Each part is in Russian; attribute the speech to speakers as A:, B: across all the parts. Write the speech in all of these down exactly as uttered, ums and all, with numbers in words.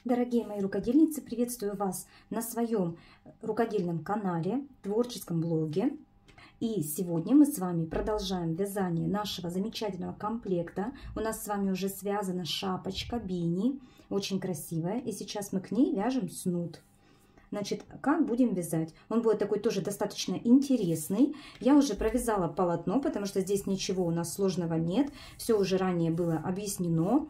A: Дорогие мои рукодельницы, приветствую вас на своем рукодельном канале, творческом блоге. И сегодня мы с вами продолжаем вязание нашего замечательного комплекта. У нас с вами уже связана шапочка бини, очень красивая. И сейчас мы к ней вяжем снуд. Значит, как будем вязать? Он будет такой тоже достаточно интересный. Я уже провязала полотно, потому что здесь ничего у нас сложного нет. Все уже ранее было объяснено,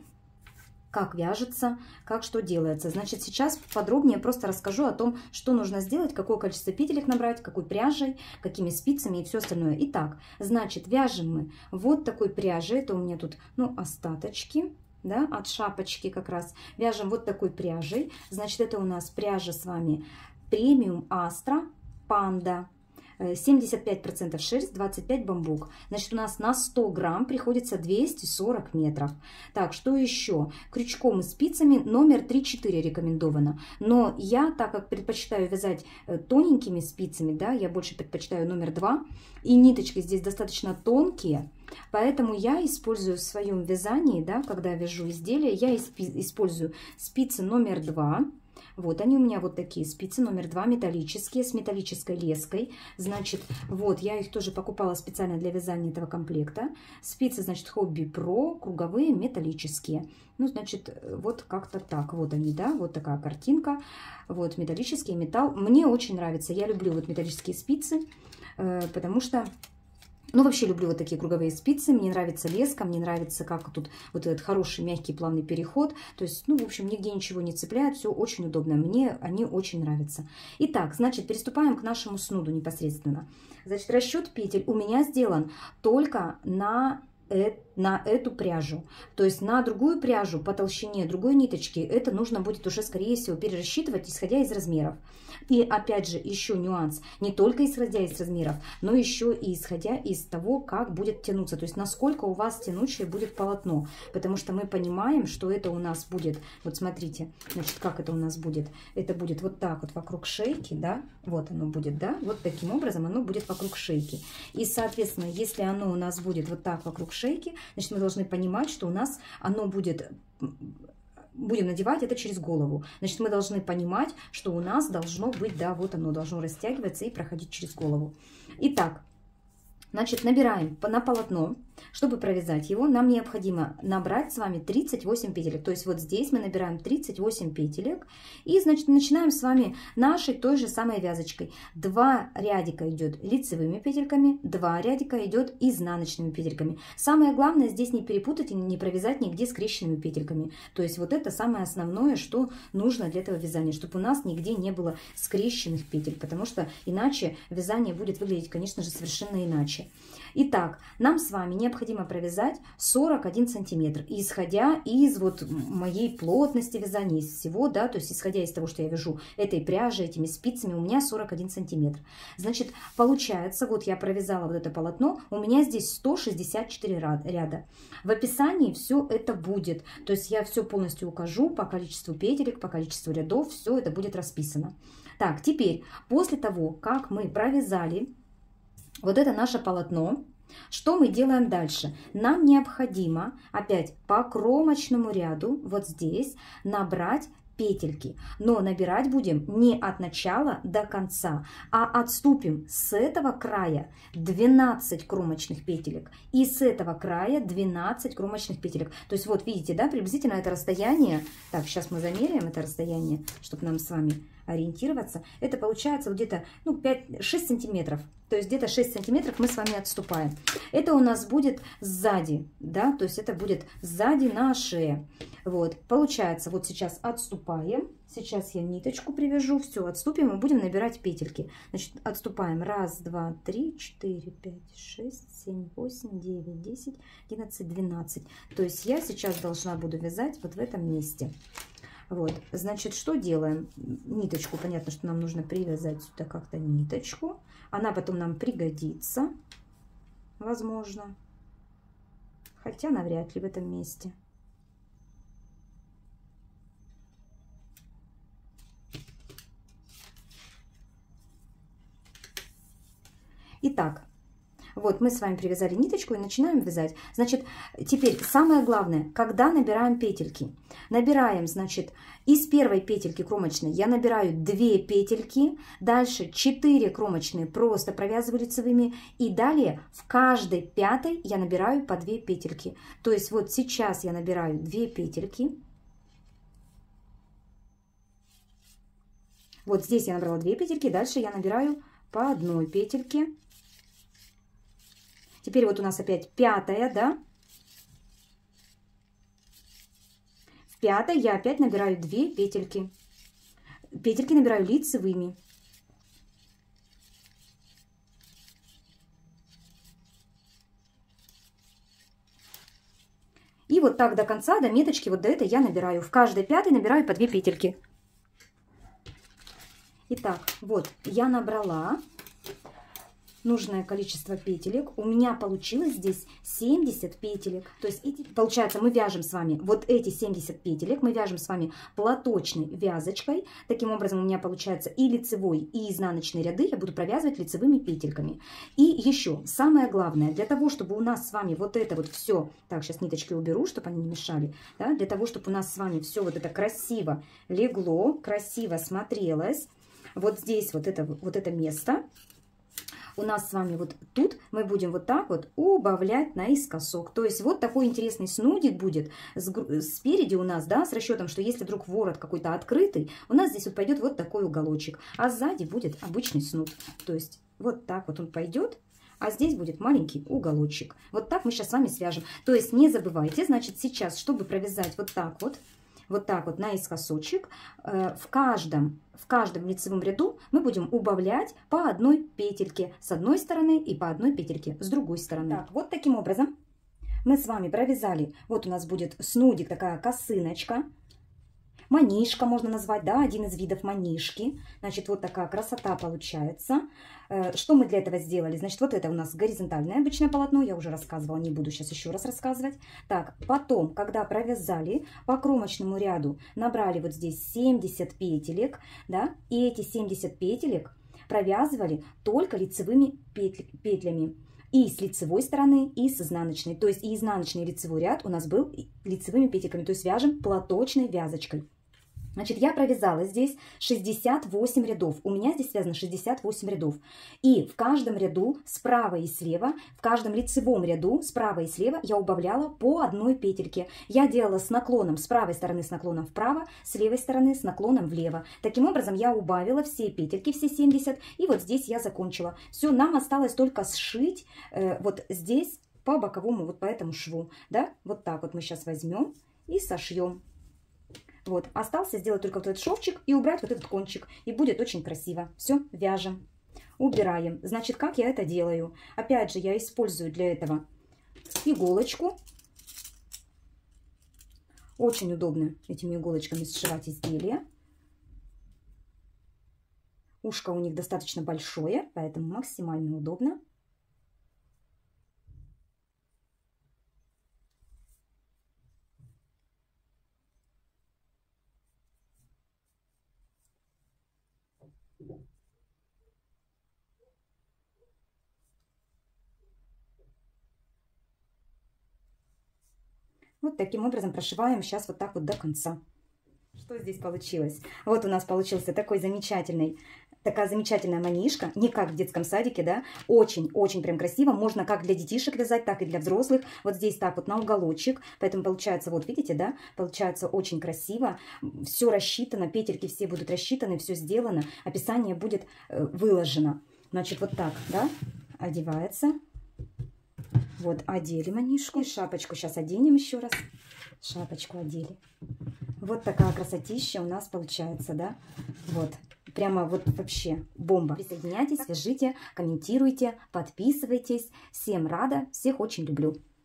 A: как вяжется, как что делается. Значит, сейчас подробнее просто расскажу о том, что нужно сделать, какое количество петелек набрать, какой пряжей, какими спицами и все остальное. Итак, значит, вяжем мы вот такой пряжей. Это у меня тут, ну, остаточки, да, от шапочки как раз. Вяжем вот такой пряжей. Значит, это у нас пряжа с вами премиум Астра Панда. семьдесят пять процентов шерсть, двадцать пять бамбук. Значит, у нас на сто грамм приходится двести сорок метров. Так, что еще? Крючком и спицами номер три-четыре рекомендовано. Но я, так как предпочитаю вязать тоненькими спицами, да, я больше предпочитаю номер два. И ниточки здесь достаточно тонкие. Поэтому я использую в своем вязании, да, когда вяжу изделия, я использую спицы номер два. Вот они у меня вот такие спицы номер два, металлические, с металлической леской. Значит, вот я их тоже покупала специально для вязания этого комплекта. Спицы, значит, Hobby Pro, круговые, металлические. Ну, значит, вот как-то так. Вот они, да, вот такая картинка. Вот металлический металл. Мне очень нравится. Я люблю вот металлические спицы, потому что... Ну, вообще люблю вот такие круговые спицы. Мне нравится леска, мне нравится, как тут вот этот хороший мягкий плавный переход. То есть, ну, в общем, нигде ничего не цепляет, все очень удобно. Мне они очень нравятся. Итак, значит, приступаем к нашему снуду непосредственно. Значит, расчет петель у меня сделан только на... на эту пряжу. То есть на другую пряжу по толщине другой ниточки это нужно будет уже, скорее всего, перерасчитывать, исходя из размеров. И опять же, еще нюанс, не только исходя из размеров, но еще и исходя из того, как будет тянуться, то есть насколько у вас тянучее будет полотно. Потому что мы понимаем, что это у нас будет, вот смотрите, значит, как это у нас будет. Это будет вот так вот вокруг шейки, да, вот оно будет, да, вот таким образом оно будет вокруг шейки. И, соответственно, если оно у нас будет вот так вокруг шейки, значит, мы должны понимать, что у нас оно будет, будем надевать это через голову. Значит, мы должны понимать, что у нас должно быть, да, вот оно должно растягиваться и проходить через голову. Итак, значит, набираем на полотно. Чтобы провязать его, нам необходимо набрать с вами тридцать восемь петелек. То есть вот здесь мы набираем тридцать восемь петелек. И, значит, начинаем с вами нашей той же самой вязочкой. Два рядика идет лицевыми петельками, два рядика идет изнаночными петельками. Самое главное здесь не перепутать и не провязать нигде скрещенными петельками. То есть вот это самое основное, что нужно для этого вязания, чтобы у нас нигде не было скрещенных петель, потому что иначе вязание будет выглядеть, конечно же, совершенно иначе. Итак, нам с вами необходимо провязать сорок один сантиметр, исходя из вот моей плотности вязания, из всего, да, то есть исходя из того, что я вяжу этой пряжей, этими спицами, у меня сорок один сантиметр. Значит, получается, вот я провязала вот это полотно, у меня здесь сто шестьдесят четыре ряда. В описании все это будет, то есть я все полностью укажу по количеству петелек, по количеству рядов, все это будет расписано. Так, теперь, после того, как мы провязали вот это наше полотно, что мы делаем дальше? Нам необходимо опять по кромочному ряду вот здесь набрать петельки. Но набирать будем не от начала до конца, а отступим с этого края двенадцать кромочных петелек и с этого края двенадцать кромочных петелек. То есть вот видите, да, приблизительно это расстояние. Так, сейчас мы замеряем это расстояние, чтобы нам с вами ориентироваться. Это получается где-то, ну, пять-шесть сантиметров. То есть где-то шесть сантиметров мы с вами отступаем. Это у нас будет сзади, да, то есть это будет сзади на шее. Вот, получается, вот сейчас отступаем. Сейчас я ниточку привяжу, все, отступим и будем набирать петельки. Значит, отступаем. Раз, два, три, четыре, пять, шесть, семь, восемь, девять, десять, одиннадцать, двенадцать. То есть я сейчас должна буду вязать вот в этом месте. Вот, значит, что делаем? Ниточку, понятно, что нам нужно привязать сюда как-то ниточку. Она потом нам пригодится, возможно. Хотя навряд ли в этом месте. Итак, Вот мы с вами привязали ниточку и начинаем вязать. Значит, теперь самое главное, когда набираем петельки. Набираем, значит, из первой петельки кромочной я набираю две петельки, дальше четыре кромочные просто провязываю лицевыми, и далее в каждой пятой я набираю по две петельки. То есть вот сейчас я набираю две петельки. Вот здесь я набрала две петельки, дальше я набираю по одной петельке. Теперь вот у нас опять пятая, да? В пятой я опять набираю две петельки. Петельки набираю лицевыми. И вот так до конца, до меточки, вот до этой я набираю. В каждой пятой набираю по две петельки. Итак, вот я набрала нужное количество петелек. У меня получилось здесь семьдесят петелек. То есть, эти, получается, мы вяжем с вами вот эти семьдесят петелек. Мы вяжем с вами платочной вязочкой. Таким образом, у меня получается и лицевой, и изнаночные ряды я буду провязывать лицевыми петельками. И еще, самое главное, для того, чтобы у нас с вами вот это вот все... Так, сейчас ниточки уберу, чтобы они не мешали. Да? Для того, чтобы у нас с вами все вот это красиво легло, красиво смотрелось. Вот здесь вот это, вот это место... У нас с вами вот тут мы будем вот так вот убавлять наискосок. То есть вот такой интересный снудик будет спереди у нас, да, с расчетом, что если вдруг ворот какой-то открытый, у нас здесь вот пойдет вот такой уголочек. А сзади будет обычный снуд. То есть вот так вот он пойдет. А здесь будет маленький уголочек. Вот так мы сейчас с вами свяжем. То есть не забывайте, значит, сейчас, чтобы провязать вот так вот, вот так вот наискосочек, э, в каждом, в каждом лицевом ряду мы будем убавлять по одной петельке с одной стороны и по одной петельке с другой стороны. Так, вот таким образом мы с вами провязали. Вот у нас будет снудик, такая косыночка. Манишка можно назвать, да, один из видов манишки. Значит, вот такая красота получается. Что мы для этого сделали? Значит, вот это у нас горизонтальное обычное полотно. Я уже рассказывала, не буду сейчас еще раз рассказывать. Так, потом, когда провязали по кромочному ряду, набрали вот здесь семьдесят петелек, да, и эти семьдесят петелек провязывали только лицевыми петлями. И с лицевой стороны, и с изнаночной. То есть и изнаночный, и лицевой ряд у нас был лицевыми петельками. То есть вяжем платочной вязочкой. Значит, я провязала здесь шестьдесят восемь рядов. У меня здесь связано шестьдесят восемь рядов. И в каждом ряду справа и слева, в каждом лицевом ряду справа и слева я убавляла по одной петельке. Я делала с наклоном с правой стороны с наклоном вправо, с левой стороны с наклоном влево. Таким образом я убавила все петельки, все семьдесят. И вот здесь я закончила. Все, нам осталось только сшить э, вот здесь по боковому, вот по этому шву. Да? Вот так вот мы сейчас возьмем и сошьем. Вот, остался сделать только вот этот шовчик и убрать вот этот кончик. И будет очень красиво. Все, вяжем. Убираем. Значит, как я это делаю? Опять же, я использую для этого иголочку. Очень удобно этими иголочками сшивать изделия. Ушко у них достаточно большое, поэтому максимально удобно. Вот таким образом прошиваем сейчас вот так вот до конца. Что здесь получилось? Вот у нас получился такой замечательный, такая замечательная манишка, не как в детском садике, да, очень-очень прям красиво. Можно как для детишек вязать, так и для взрослых. Вот здесь так вот на уголочек, поэтому получается, вот видите, да, получается очень красиво. Все рассчитано, петельки все будут рассчитаны, все сделано, описание будет э, выложено. Значит, вот так, да, одевается. Вот, одели манишку. И шапочку сейчас оденем еще раз. Шапочку одели. Вот такая красотища у нас получается, да? Вот, прямо вот вообще бомба. Присоединяйтесь, свяжите, комментируйте, подписывайтесь. Всем рада, всех очень люблю.